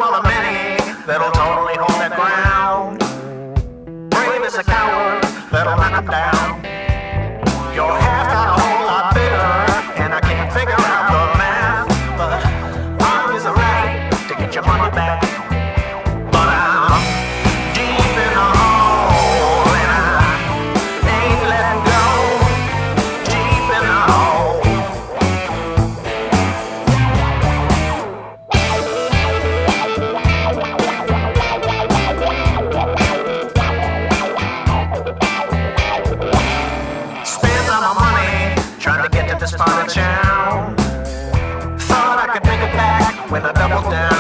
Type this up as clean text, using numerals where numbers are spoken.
of the many that'll totally hold their ground. Brave as a coward that'll knock them down. Your half got a whole lot bigger, and I can't figure out the math, but mine is right to get your money back. But I'm deep in the hole, and I ain't letting go. Deep in the hole. Spend all my money trying to get to this part of town. Thought I could make it back with a double down.